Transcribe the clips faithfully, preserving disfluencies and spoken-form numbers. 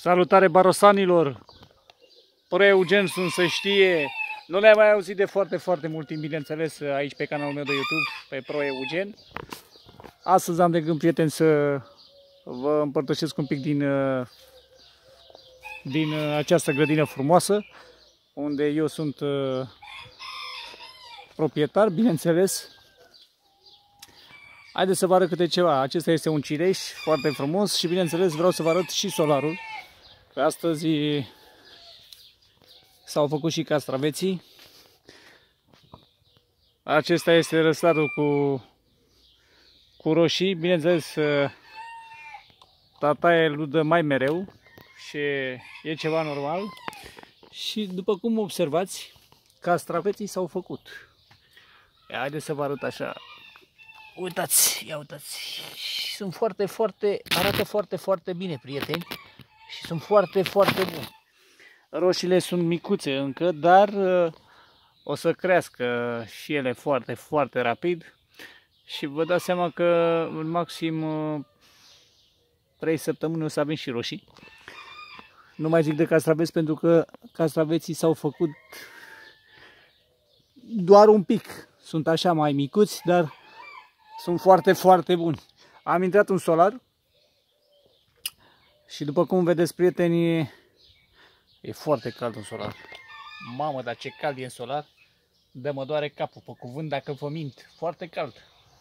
Salutare barosanilor! Pro Eugen sunt, să știe. Nu le-am mai auzit de foarte, foarte mult timp, bineînțeles, aici pe canalul meu de YouTube, pe Pro Eugen. Astăzi am de gând, prieteni, să vă împărtășesc un pic din, din această grădină frumoasă, unde eu sunt proprietar, bineînțeles. Haideți să vă arăt câte ceva. Acesta este un cireș foarte frumos și, bineînțeles, vreau să vă arăt și solarul. Că astăzi s-au făcut și castraveții. Acesta este răsarul cu, cu roșii. Bineînțeles, tataie îl dă mai mereu și e ceva normal. Și după cum observați, castraveții s-au făcut. Ia, haideți să vă arăt așa. Uitați, ia uitați. Sunt foarte, foarte, arată foarte, foarte bine, prieteni. Și sunt foarte, foarte buni. Roșiile sunt micuțe încă, dar uh, o să crească și ele foarte, foarte rapid. Și vă dați seama că în maxim uh, trei săptămâni o să avem și roșii. Nu mai zic de castraveți, pentru că castraveții s-au făcut doar un pic. Sunt așa mai micuți, dar sunt foarte, foarte buni. Am intrat în solar și după cum vedeți, prieteni, e foarte cald în solar. Mamă, dar ce cald e în solar! Dă mă doare capul, pe cuvânt, dacă vă mint. Foarte cald.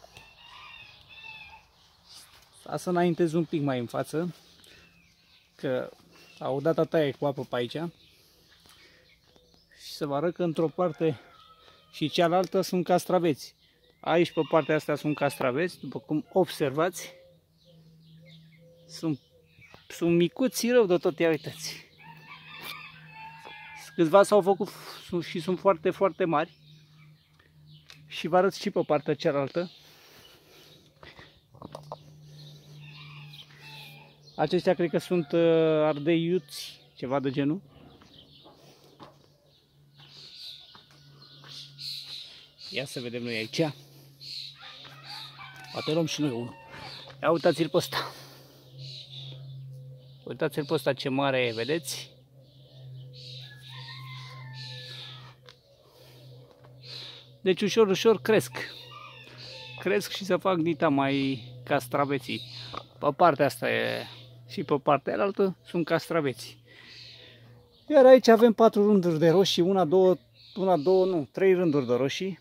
Să înaintez un pic mai în față, că au dat tataie cu apă pe aici. Și să vă arăt că într-o parte și cealaltă sunt castraveți. Aici, pe partea asta, sunt castraveți, după cum observați. Sunt, sunt micuți rău de tot, ia uitați. Câțiva s-au făcut și sunt foarte, foarte mari. Și vă arăt și pe partea cealaltă. Aceștia cred că sunt ardei iuți, ceva de genul. Ia să vedem noi aici. Poate luăm și noi unul. Ia uitați-l pe ăsta. Uitați-l pe ăsta ce mare e, vedeți? Deci ușor, ușor cresc. Cresc și se fac dita mai castraveții. Pe partea asta e și pe partea alaltă sunt castraveții. Iar aici avem patru rânduri de roșii, una, două, una, două, nu, trei rânduri de roșii.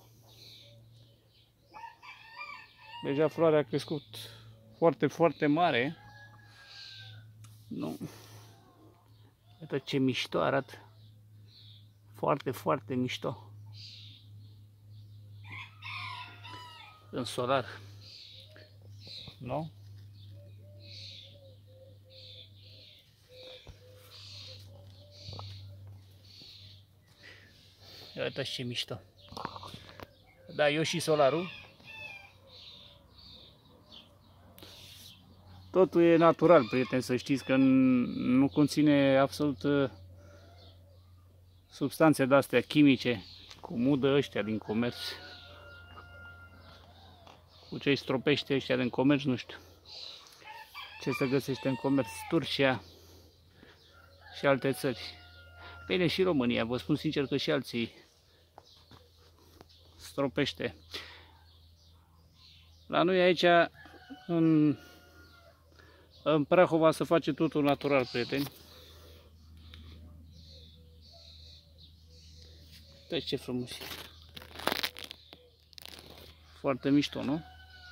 Deja floarea a crescut foarte, foarte mare. Nu. Uite ce mișto arată. Foarte, foarte mișto. În solar. Nu? Uite ce mișto. Da, eu și solarul. Totul e natural, prieteni, să știți că nu conține absolut substanțe de-astea chimice, cum udă ăștia din comerț. Cu ce îi stropește ăștia din comerț, nu știu. Ce se găsește în comerț, Turcia și alte țări. Bine, și România, vă spun sincer că și alții stropește. La noi aici, în În Prahova, se face totul natural, prieteni. Uitați ce frumos e. Foarte mișto, nu?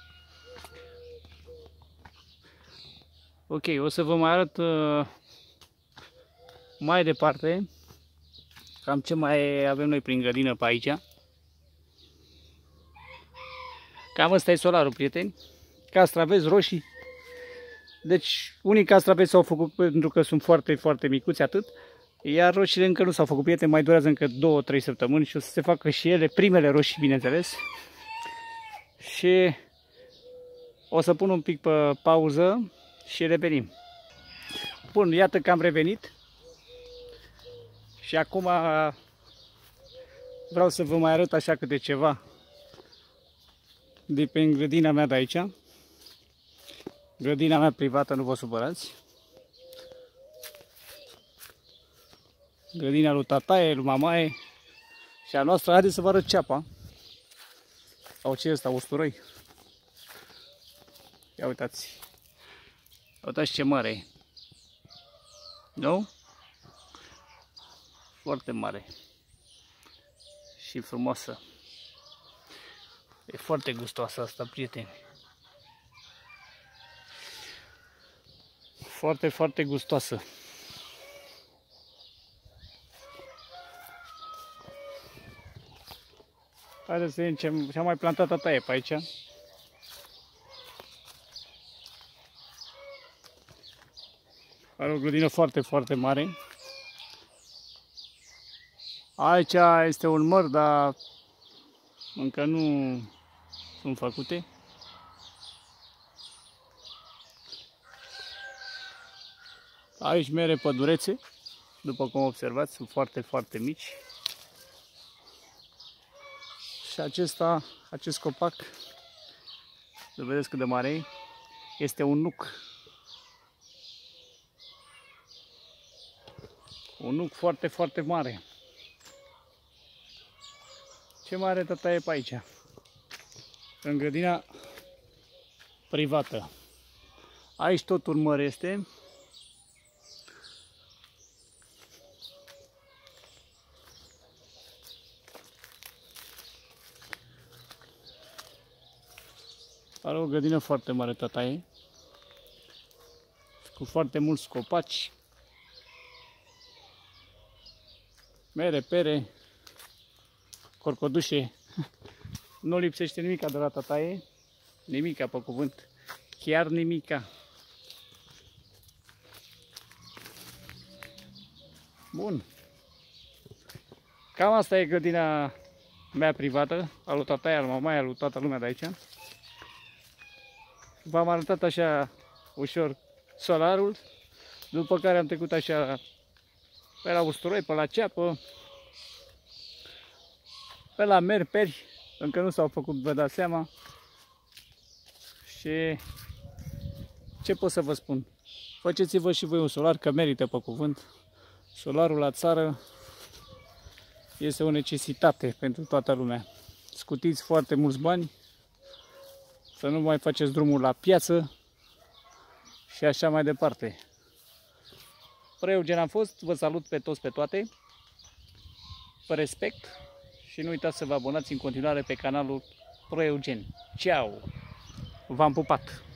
Ok, o să vă mai arăt uh, mai departe cam ce mai avem noi prin grădină pe aici. Cam ăsta e solarul, prieteni. Castraveți roșii. Deci, unii castraveți s-au făcut pentru că sunt foarte, foarte micuți, atât. Iar roșiile încă nu s-au făcut, prieteni, mai durează încă două trei săptămâni și o să se facă și ele, primele roșii, bineînțeles. Și o să pun un pic pe pauză și revenim. Bun, iată că am revenit. Și acum vreau să vă mai arăt așa câte ceva de pe grădina mea de aici. Grădina mea privată, nu vă supărați. grădina lui tataie, lui mamaie și a noastră. Haideți să vă arăt ceapa. Sau ce e ăsta, usturoi. Ia uitați. Uitați ce mare e. Nu? Foarte mare. Și frumoasă. E foarte gustoasă asta, prieteni. Foarte, foarte gustoasă. Haideți să vedem ce am mai plantat tataie pe aici. Are o grădină foarte, foarte mare. Aici este un măr, dar încă nu sunt făcute. Aici mere pădurețe, după cum observați, sunt foarte, foarte mici. Și acesta, acest copac, să vedeți cât de mare e, este un nuc. Un nuc foarte, foarte mare. Ce mare tata e pe aici? În grădina privată. Aici tot un măr este. Are o grădină foarte mare tataie, cu foarte mulți copaci, mere, pere, corcodușe. Nu lipsește nimica de la tataie, nimica pe cuvânt, chiar nimica. Bun. Cam asta e grădina mea privată, a lui tataie, a lui mamaie, a lui toată lumea de aici. V-am arătat așa ușor solarul, după care am trecut așa pe la usturoi, pe la ceapă, pe la merperi, încă nu s-au făcut, vă dați seama. Și ce pot să vă spun? Faceți-vă și voi un solar, că merită pe cuvânt. Solarul la țară este o necesitate pentru toată lumea. Scutiți foarte mulți bani, să nu mai faceți drumul la piață și așa mai departe. Pro-Eugen am fost, vă salut pe toți, pe toate, vă respect și nu uitați să vă abonați în continuare pe canalul Pro-Eugen. Ceau! V-am pupat!